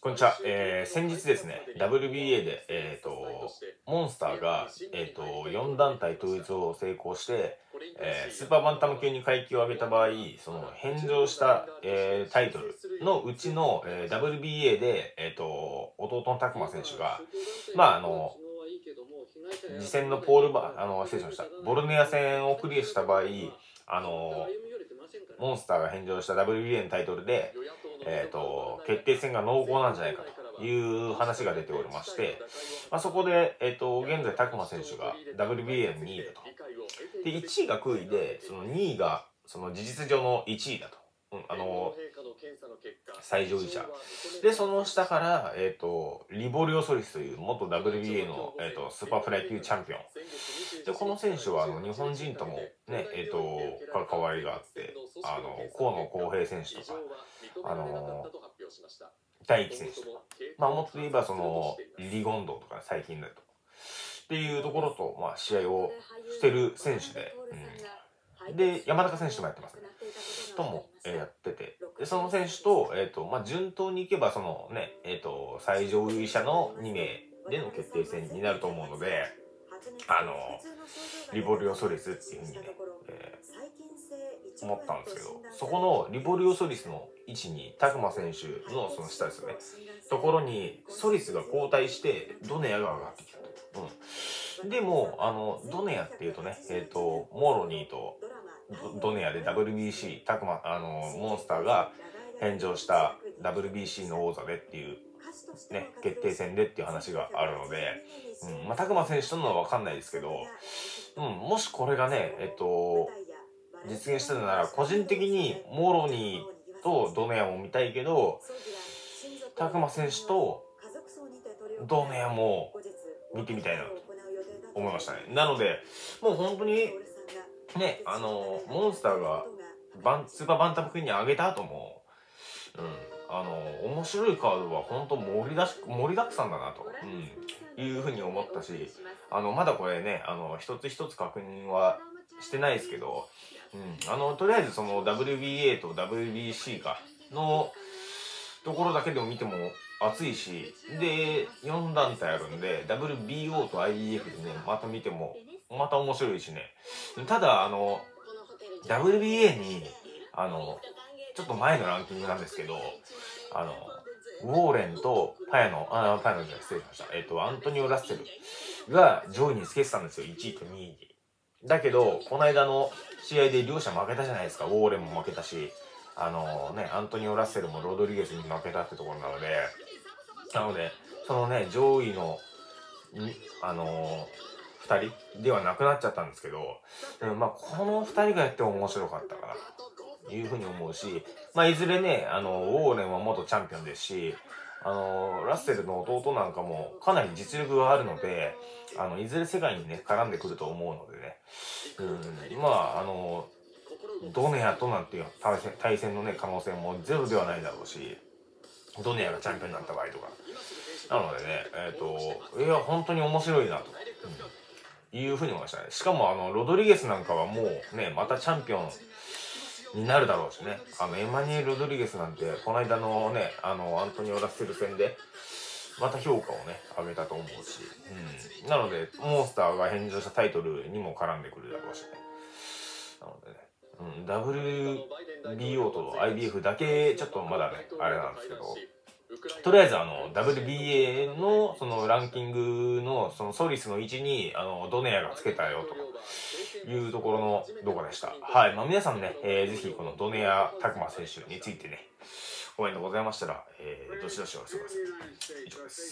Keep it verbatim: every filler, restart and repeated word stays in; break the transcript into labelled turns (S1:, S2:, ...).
S1: こんにちは。えー、先日ですね、ダブリュービーエー で、えーと、モンスターが、えーと、よん団体統一を成功して、えー、スーパーバンタム級に階級を上げた場合、その返上した、えー、タイトルのうちの、えー、ダブリュービーエー で、えーと、弟の拓磨選手が、まあ、あの、次戦のポールバ、あの、失礼しました。ボルネア戦をクリアした場合、あの、モンスターが返上した ダブリュービーエー のタイトルで、えーと、決定戦が濃厚なんじゃないかという話が出ておりまして、まあ、そこで、えーと、現在、拓磨選手が ダブリュービーエー のにいだと。で、いちいがくいで、そのにいが、その事実上のいちいだと。うん、あの、最上位者。で、その下から、えっ、ー、と、リボリオ・ソリスという元 ダブリュービーエー の、えーと、スーパーフライ級チャンピオン。で、この選手は、あの、日本人ともね、えっ、ー、と、関わりがあって、あの、河野康平選手とか、あの、大輝選手とか、まあ、もっと言えば、その、リゴンドとか、最近だと。っていうところと、まあ、試合をしてる選手で、うん、で、山中選手ともやってますね。とも、えー、やってて、で、その選手と、えっ、ー、と、まあ、順当にいけば、そのね、えっ、ー、と、最上位者のにめいでの決定戦になると思うので、あの、リボリオ・ソリスっていうふうにね、えー、思ったんですけど、そこのリボリオ・ソリスの位置に、拓磨選手のその下ですよね、ところに、ソリスが交代して、ドネアが上がってきたと。うん。でも、あの、ドネアっていうとね、えっ、ー、と、モロニーとド、ドネアで ダブリュービーシー、拓磨、あの、モンスターが返上した ダブリュービーシー の王座でっていう、ね、決定戦でっていう話があるので、うん、まあ、拓磨選手とのはわかんないですけど、うん、もしこれがね、えっと、実現したのなら、個人的にモロニーとドネアも見たいけど、拓磨選手とドネアも見てみたいなと思いましたね。なので、もう本当に、ね、あの、モンスターがバンスーパーバンタム級に上げた後も、うん、あの、面白いカードは本当盛りだし、盛りだくさんだなと、うん、いうふうに思ったし、あの、まだこれね、あの、一つ一つ確認はしてないですけど、うん、あの、とりあえずその ダブリュービーエー と ダブリュービーシー かのところだけでも見ても熱いし、で、よん団体あるんで、ダブリュービーオー と アイビーエフ でね、また見ても、また面白いしね。ただ、あの、ダブリュービーエー に、あの、ちょっと前のランキングなんですけど、あの、ウォーレンとパヤノ、あ、パヤノじゃない、失礼しました。えっと、アントニオ・ラッセルが上位につけてたんですよ、いちいとにいに。だけど、この間の試合で両者負けたじゃないですか。ウォーレンも負けたし、あのね、アントニオ・ラッセルもロドリゲスに負けたってところなので、なので、そのね、上位の、あのー、ふたりではなくなっちゃったんですけど、うん、まあ、このふたりがやっても面白かったかな、というふうに思うし、まあ、いずれね、あの、ウォーレンは元チャンピオンですし、あの、ラッセルの弟なんかもかなり実力があるので、あの、いずれ世界にね、絡んでくると思うのでね、うん、まあ、あの、ドネアとなんていう対戦、対戦のね、可能性もゼロではないだろうし、ドネアがチャンピオンになった場合とか。なのでね、えっ、ー、と、いや、本当に面白いなと、うん、いうふうに思いましたね。しかも、あの、ロドリゲスなんかはもうね、またチャンピオンになるだろうしね。あの、エマニュエル・ロドリゲスなんて、この間のね、あの、アントニオ・ラッセル戦で、また評価をね、上げたと思うし。うん。なので、モンスターが返上したタイトルにも絡んでくるだろうしね。なのでね。うん、ダブリュービーオー と アイビーエフ だけちょっとまだねあれなんですけど、とりあえずあの ダブリュービーエー のそのランキングのそのソリスの位置にあのドネアがつけたよというところの動画でした。はい、まあ皆さんね、えー、ぜひこのドネア拓磨選手についてねコメントございましたら、えー、どしどしお寄せください。以上です。